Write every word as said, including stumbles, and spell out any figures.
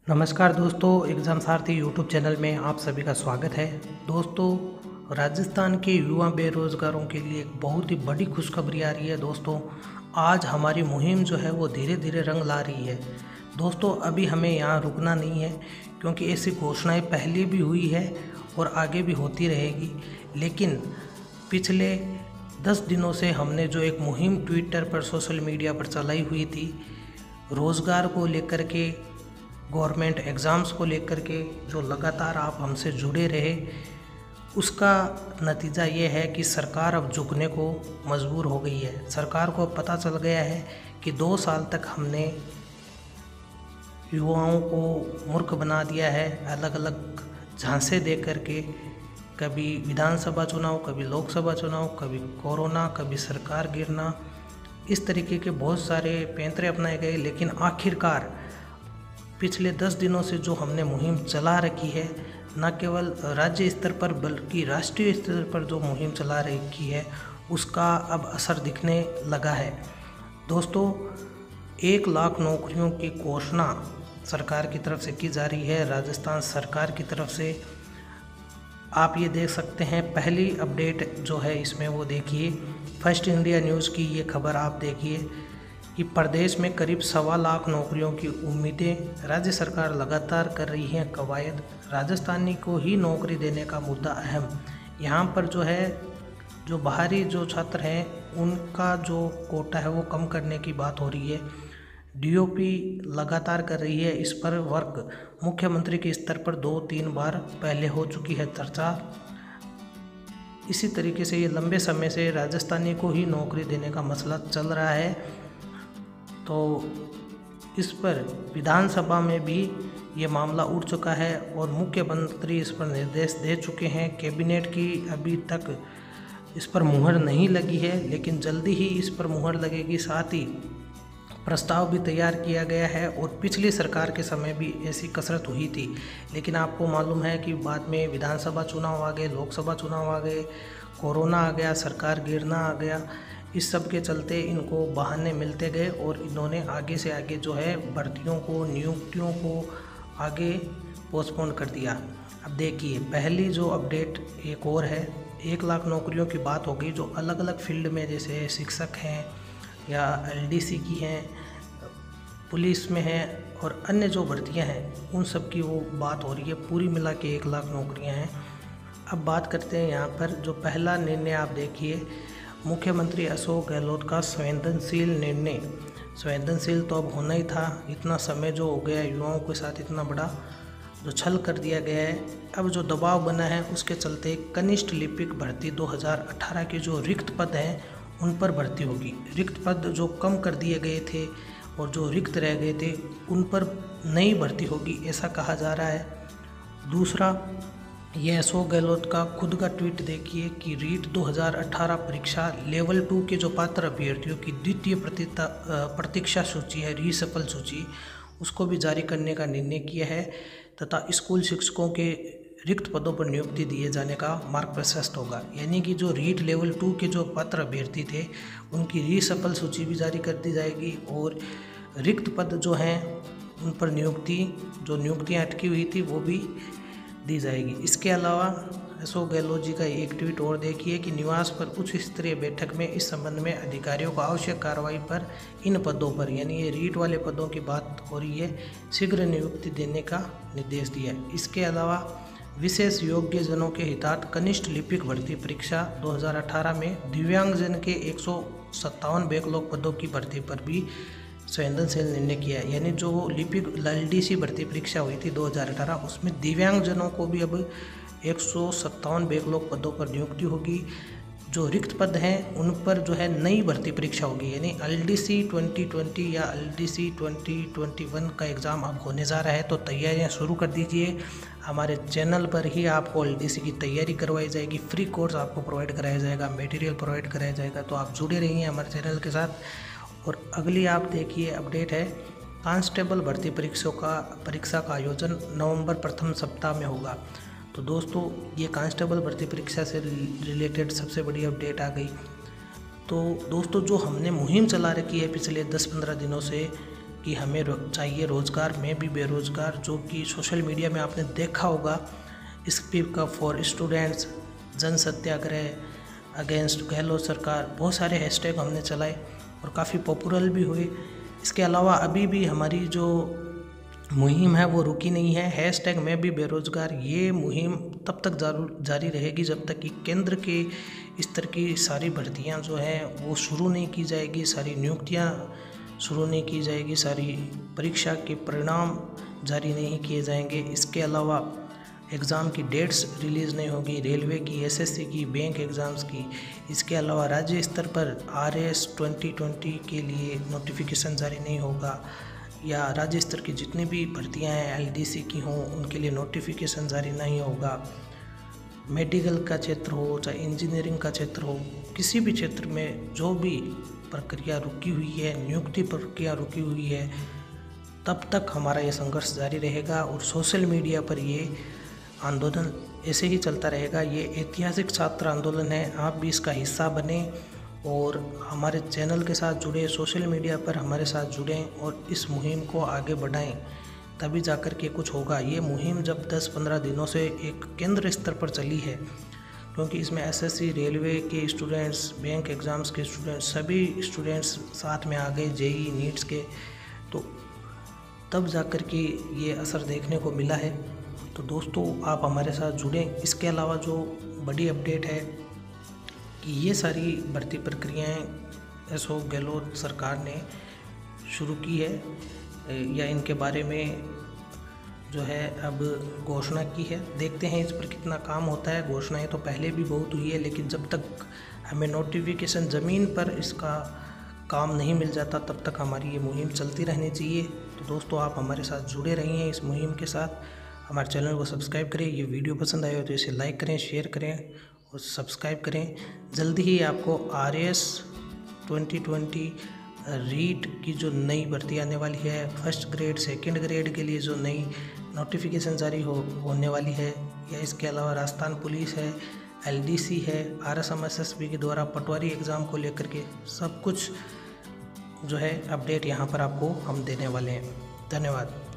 नमस्कार दोस्तों, एग्ज़ाम सारथी YouTube channel में आप सभी का स्वागत है। दोस्तों, राजस्थान के युवा बेरोज़गारों के लिए एक बहुत ही बड़ी खुशखबरी आ रही है। दोस्तों, आज हमारी मुहिम जो है वो धीरे धीरे रंग ला रही है। दोस्तों, अभी हमें यहाँ रुकना नहीं है, क्योंकि ऐसी घोषणाएं पहले भी हुई है और आगे भी होती रहेगी। लेकिन पिछले दस दिनों से हमने जो एक मुहिम ट्विटर पर, सोशल मीडिया पर चलाई हुई थी, रोज़गार को लेकर के, गवर्नमेंट एग्ज़ाम्स को लेकर के, जो लगातार आप हमसे जुड़े रहे, उसका नतीजा ये है कि सरकार अब झुकने को मजबूर हो गई है। सरकार को पता चल गया है कि दो साल तक हमने युवाओं को मूर्ख बना दिया है, अलग अलग झांसे दे करके, कभी विधानसभा चुनाव, कभी लोकसभा चुनाव, कभी कोरोना, कभी सरकार गिरना, इस तरीके के बहुत सारे पैंतरे अपनाए गए। लेकिन आखिरकार पिछले दस दिनों से जो हमने मुहिम चला रखी है, न केवल राज्य स्तर पर बल्कि राष्ट्रीय स्तर पर जो मुहिम चला रखी है, उसका अब असर दिखने लगा है। दोस्तों, एक लाख नौकरियों की घोषणा सरकार की तरफ से की जा रही है, राजस्थान सरकार की तरफ से। आप ये देख सकते हैं, पहली अपडेट जो है इसमें वो देखिए, फर्स्ट इंडिया न्यूज़ की ये खबर आप देखिए कि प्रदेश में करीब सवा लाख नौकरियों की उम्मीदें, राज्य सरकार लगातार कर रही है कवायद, राजस्थानी को ही नौकरी देने का मुद्दा अहम। यहाँ पर जो है, जो बाहरी जो छात्र हैं उनका जो कोटा है वो कम करने की बात हो रही है। डीओपी लगातार कर रही है इस पर वर्क, मुख्यमंत्री के स्तर पर दो तीन बार पहले हो चुकी है चर्चा। इसी तरीके से ये लंबे समय से राजस्थानी को ही नौकरी देने का मसला चल रहा है। तो इस पर विधानसभा में भी ये मामला उठ चुका है और मुख्यमंत्री इस पर निर्देश दे चुके हैं। कैबिनेट की अभी तक इस पर मुहर नहीं लगी है, लेकिन जल्दी ही इस पर मुहर लगेगी। साथ ही प्रस्ताव भी तैयार किया गया है और पिछली सरकार के समय भी ऐसी कसरत हुई थी। लेकिन आपको मालूम है कि बाद में विधानसभा चुनाव आ गए, लोकसभा चुनाव आ गए, कोरोना आ गया, सरकार गिरना आ गया। इस सब के चलते इनको बहाने मिलते गए और इन्होंने आगे से आगे जो है भर्तियों को, नियुक्तियों को आगे पोस्टपोन कर दिया। अब देखिए, पहली जो अपडेट एक और है, एक लाख नौकरियों की बात हो गई, जो अलग अलग फील्ड में, जैसे शिक्षक हैं या एलडीसी की हैं, पुलिस में हैं और अन्य जो भर्तियां हैं, उन सब की वो बात हो रही है। पूरी मिला के एक लाख नौकरियां हैं। अब बात करते हैं यहाँ पर, जो पहला निर्णय आप देखिए, मुख्यमंत्री अशोक गहलोत का संवेदनशील निर्णय। संवेदनशील तो अब होना ही था, इतना समय जो हो गया, युवाओं के साथ इतना बड़ा जो छल कर दिया गया है। अब जो दबाव बना है उसके चलते कनिष्ठ लिपिक भर्ती दो हज़ार अठारह के जो रिक्त पद हैं उन पर भर्ती होगी। रिक्त पद जो कम कर दिए गए थे और जो रिक्त रह गए थे उन पर नई भर्ती होगी, ऐसा कहा जा रहा है। दूसरा, ये अशोक गहलोत का खुद का ट्वीट देखिए कि रीट दो हज़ार अठारह परीक्षा लेवल टू के जो पात्र अभ्यर्थियों की द्वितीय प्रतीक्षा सूची है, रीसफल सूची, उसको भी जारी करने का निर्णय किया है तथा स्कूल शिक्षकों के रिक्त पदों पर नियुक्ति दिए जाने का मार्ग प्रशस्त होगा। यानी कि जो रीट लेवल टू के जो पात्र अभ्यर्थी थे उनकी रीसफल सूची भी जारी कर दी जाएगी और रिक्त पद जो हैं उन पर नियुक्ति, जो नियुक्तियाँ अटकी हुई थी वो भी दी जाएगी। इसके अलावा अशोक गहलोत जी का एक ट्वीट और देखिए कि निवास पर उच्च स्तरीय बैठक में इस संबंध में अधिकारियों को आवश्यक कार्रवाई पर इन पदों पर, यानी ये रीट वाले पदों की बात हो रही है, शीघ्र नियुक्ति देने का निर्देश दिया है। इसके अलावा विशेष योग्यजनों के हितार्थ कनिष्ठ लिपिक भर्ती परीक्षा दो हज़ार अठारह में दिव्यांगजन के एक सौ सत्तावन बैकलॉग पदों की भर्ती पर भी संवेदनशील निर्णय किया है। यानी जो लिपिक एलडीसी भर्ती परीक्षा हुई थी दो हज़ार अठारह, उसमें दिव्यांगजनों को भी अब एक सौ सत्तावन बैकलॉग पदों पर नियुक्ति होगी। जो रिक्त पद हैं उन पर जो है नई भर्ती परीक्षा होगी, यानी एलडीसी ट्वेंटी ट्वेंटी या एलडीसी ट्वेंटी ट्वेंटी वन का एग्ज़ाम अब होने जा रहा है। तो तैयारियां शुरू कर दीजिए। हमारे चैनल पर ही आपको एलडीसी की तैयारी करवाई जाएगी, फ्री कोर्स आपको प्रोवाइड कराया जाएगा, मटेरियल प्रोवाइड कराया जाएगा। तो आप जुड़े रहिए हमारे चैनल के साथ। और अगली आप देखिए अपडेट है, कांस्टेबल भर्ती परीक्षाओं का परीक्षा का आयोजन नवंबर प्रथम सप्ताह में होगा। तो दोस्तों, ये कांस्टेबल भर्ती परीक्षा से रिलेटेड सबसे बड़ी अपडेट आ गई। तो दोस्तों, जो हमने मुहिम चला रखी है पिछले दस पंद्रह दिनों से, कि हमें चाहिए रोज़गार, मैं भी बेरोज़गार, जो कि सोशल मीडिया में आपने देखा होगा। स्पीक अप फॉर स्टूडेंट्स, जन सत्याग्रह अगेंस्ट गहलोत सरकार, बहुत सारे हैशटैग हमने चलाए और काफ़ी पॉपुलर भी हुए। इसके अलावा अभी भी हमारी जो मुहिम है वो रुकी नहीं है। हैशटैग मैं भी बेरोज़गार, ये मुहिम तब तक जारी रहेगी जब तक कि केंद्र के स्तर की सारी भर्तियां जो हैं वो शुरू नहीं की जाएगी, सारी नियुक्तियां शुरू नहीं की जाएगी, सारी परीक्षा के परिणाम जारी नहीं किए जाएंगे। इसके अलावा एग्ज़ाम की डेट्स रिलीज़ नहीं होगी, रेलवे की, एसएससी की, बैंक एग्ज़ाम्स की। इसके अलावा राज्य स्तर पर आरएस ट्वेंटी ट्वेंटी के लिए नोटिफिकेशन जारी नहीं होगा, या राज्य स्तर की जितनी भी भर्तियां हैं एलडीसी की हों उनके लिए नोटिफिकेशन जारी नहीं होगा। मेडिकल का क्षेत्र हो चाहे इंजीनियरिंग का क्षेत्र हो, किसी भी क्षेत्र में जो भी प्रक्रिया रुकी हुई है, नियुक्ति प्रक्रिया रुकी हुई है, तब तक हमारा ये संघर्ष जारी रहेगा और सोशल मीडिया पर ये आंदोलन ऐसे ही चलता रहेगा। ये ऐतिहासिक छात्र आंदोलन है, आप भी इसका हिस्सा बने और हमारे चैनल के साथ जुड़े, सोशल मीडिया पर हमारे साथ जुड़ें और इस मुहिम को आगे बढ़ाएं, तभी जाकर के कुछ होगा। ये मुहिम जब दस पंद्रह दिनों से एक केंद्र स्तर पर चली है, क्योंकि इसमें एसएससी, रेलवे के स्टूडेंट्स, बैंक एग्ज़ाम्स के स्टूडेंट्स, सभी स्टूडेंट्स साथ में आ गए, जेई नीट्स के, तो तब जाकर के ये असर देखने को मिला है। तो दोस्तों आप हमारे साथ जुड़ें। इसके अलावा जो बड़ी अपडेट है कि ये सारी भर्ती प्रक्रियाएं अशोक गहलोत सरकार ने शुरू की है या इनके बारे में जो है अब घोषणा की है। देखते हैं इस पर कितना काम होता है। घोषणाएं तो पहले भी बहुत हुई है, लेकिन जब तक हमें नोटिफिकेशन ज़मीन पर इसका काम नहीं मिल जाता तब तक हमारी ये मुहिम चलती रहनी चाहिए। तो दोस्तों आप हमारे साथ जुड़े रहिए इस मुहिम के साथ, हमारे चैनल को सब्सक्राइब करें। ये वीडियो पसंद आए हो तो इसे लाइक करें, शेयर करें और सब्सक्राइब करें। जल्दी ही आपको R S twenty twenty REET की जो नई भर्ती आने वाली है, फर्स्ट ग्रेड सेकंड ग्रेड के लिए जो नई नोटिफिकेशन जारी हो होने वाली है, या इसके अलावा राजस्थान पुलिस है, एलडीसी है, आरएसएमएसएसबी के द्वारा पटवारी एग्ज़ाम को लेकर के सब कुछ जो है अपडेट यहाँ पर आपको हम देने वाले हैं। धन्यवाद।